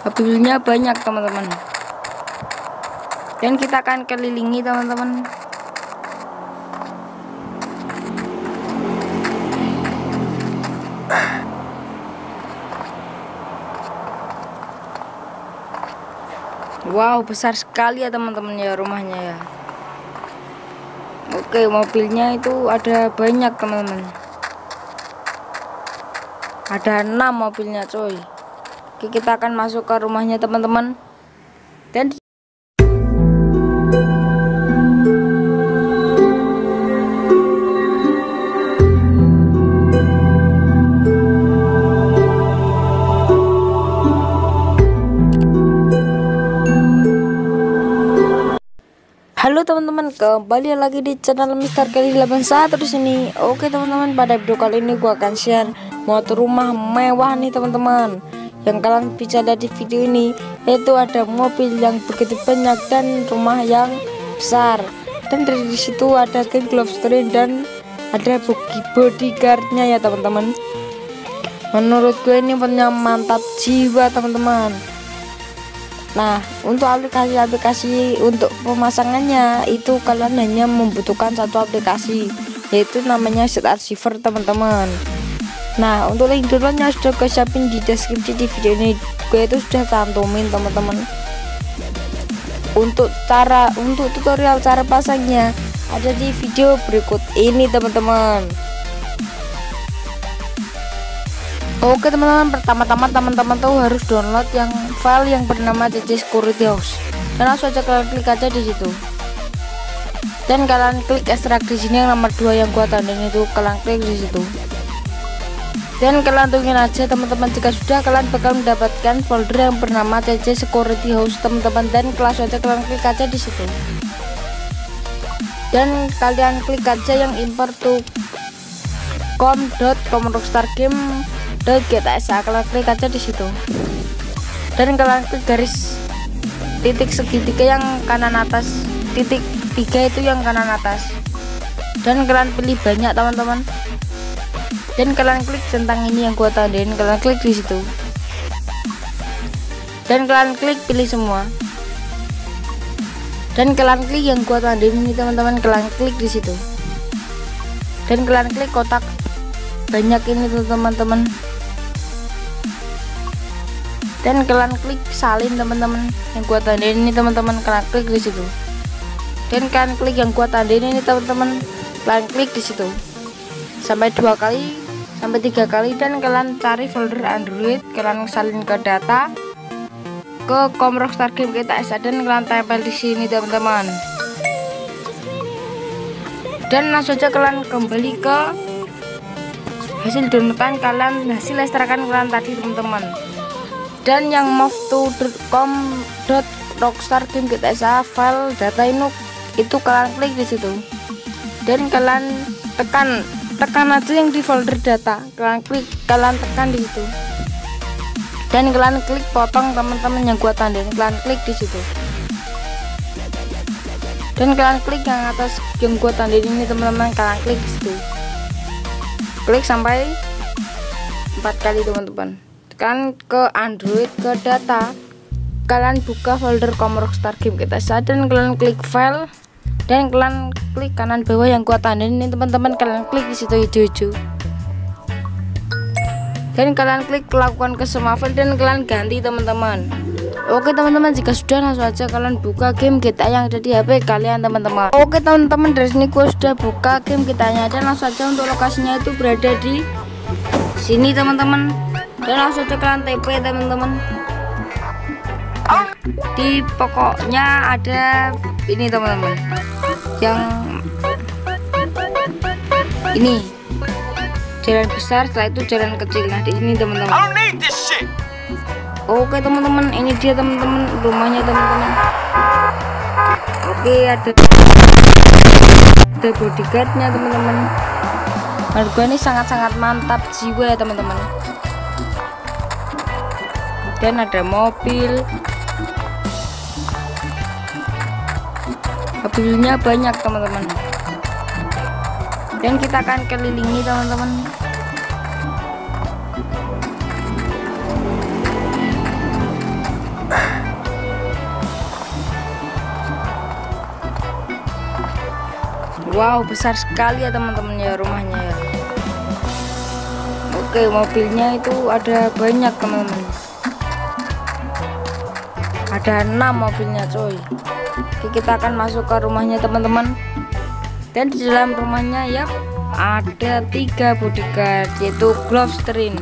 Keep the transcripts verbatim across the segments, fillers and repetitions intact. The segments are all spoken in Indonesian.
mobilnya banyak teman-teman, dan kita akan kelilingi teman-teman. Wow, besar sekali ya teman-teman ya rumahnya ya. Oke, mobilnya itu ada banyak teman-teman. Ada enam mobilnya coy. Oke, kita akan masuk ke rumahnya teman-teman. Dan halo teman-teman, kembali lagi di channel Mister Kelly delapan satu di sini. Oke teman-teman, pada video kali ini gua akan share motor rumah mewah nih teman-teman. Yang kalian bisa lihat di video ini yaitu ada mobil yang begitu banyak dan rumah yang besar. Dan dari situ ada geng Glowstone dan ada bodyguardnya ya teman-teman. Menurut gue ini punya mantap jiwa teman-teman. Nah, untuk aplikasi-aplikasi untuk pemasangannya itu kalian hanya membutuhkan satu aplikasi, yaitu namanya Set Archiver teman-teman. Nah, untuk link downloadnya sudah gue siapin di deskripsi di video ini. Gue itu sudah cantumin teman-teman. Untuk cara untuk tutorial cara pasangnya ada di video berikut ini teman-teman. Oke teman-teman, pertama-tama teman-teman tuh harus download yang file yang bernama C C Security House. Dan langsung aja kalian klik aja di situ. Dan kalian klik ekstrak di sini yang nomor dua yang gua tandain itu, kalian klik di situ. Dan kalian tungguin aja teman-teman, jika sudah kalian bakal mendapatkan folder yang bernama C C Security House teman-teman. Dan langsung aja kalian klik aja di situ. Dan kalian klik aja yang import to com dot com rockstar game dan kita kalian klik aja di situ. Dan kalian klik garis titik segitiga yang kanan atas, titik tiga itu yang kanan atas. Dan kalian pilih banyak teman-teman. Dan kalian klik centang ini yang gua tandain, kalian klik di situ. Dan kalian klik pilih semua. Dan kalian klik yang gua tandain ini teman-teman, kalian klik di situ. Dan kalian klik kotak banyak ini tuh teman-teman. Dan kalian klik salin teman-teman yang gua tandain ini teman-teman, kalian klik di situ. Dan kalian klik yang gua tandain ini teman-teman, kalian klik di situ sampai dua kali sampai tiga kali. Dan kalian cari folder Android, kalian salin ke data ke com rockstar game kita dan kalian tempel di sini teman-teman. Dan langsung saja kalian kembali ke hasil downloadan kalian, hasil ekstrakan kalian tadi teman-teman. Dan yang move to com dot rockstar game kita file data ini itu kalian klik di situ. Dan kalian tekan tekan aja yang di folder data, kalian klik kalian tekan di situ. Dan kalian klik potong teman-teman yang gua tandain, kalian klik di situ. Dan kalian klik yang atas yang gua tandain ini teman-teman, kalian klik di situ. Klik sampai empat kali teman-teman. Tekan ke Android, ke data, kalian buka folder com rockstar game kita dan kalian klik file. Dan kalian klik kanan bawah yang gua tandain ini teman-teman, kalian klik di situ hijau-hijau. Dan kalian klik lakukan ke semua file dan kalian ganti teman-teman. Oke teman-teman, jika sudah langsung aja kalian buka game kita yang ada di H P kalian teman-teman. Oke teman-teman, dari sini gua sudah buka game kitanya dan langsung aja untuk lokasinya itu berada di sini teman-teman. Dan langsung aja kalian T P teman-teman. Di pokoknya ada ini teman-teman, yang ini jalan besar, setelah itu jalan kecil. Nah di sini teman-teman. Oke teman-teman, ini dia teman-teman rumahnya teman-teman. Oke, ada ada bodyguardnya teman-teman. Harga ini sangat-sangat mantap jiwa ya teman-teman. Dan ada mobil, mobilnya banyak teman-teman. Dan kita akan kelilingi teman-teman. Wow, besar sekali ya teman-teman ya rumahnya ya. Oke, mobilnya itu ada banyak teman-teman. Ada enam mobilnya coy. Oke, kita akan masuk ke rumahnya teman-teman. Dan di dalam rumahnya ya ada tiga bodyguard, yaitu Glovestrin.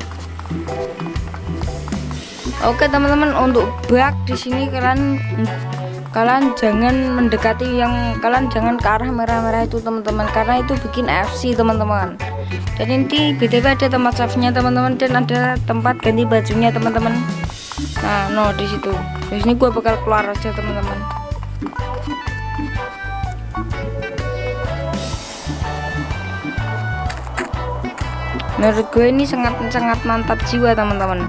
Oke teman-teman, untuk bug di sini kalian kalian jangan mendekati yang kalian jangan ke arah merah-merah itu teman-teman, karena itu bikin F C teman-teman. Dan ini B T W ada tempat save-nya teman-teman, dan ada tempat ganti bajunya teman-teman. Nah, no di situ. Di sini gua bakal keluar aja teman-teman. Menurut gue ini sangat-sangat mantap jiwa teman-teman.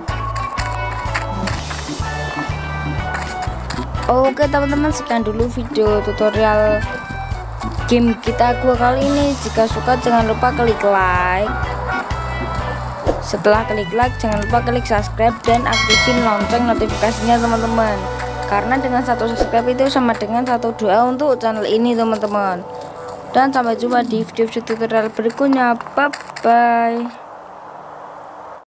Oke teman-teman, sekian dulu video tutorial game kita gua kali ini. Jika suka jangan lupa klik like. Setelah klik like jangan lupa klik subscribe dan aktifin lonceng notifikasinya teman-teman, karena dengan satu subscribe itu sama dengan satu doa untuk channel ini teman-teman. Dan sampai jumpa di video-video tutorial berikutnya. Bye bye.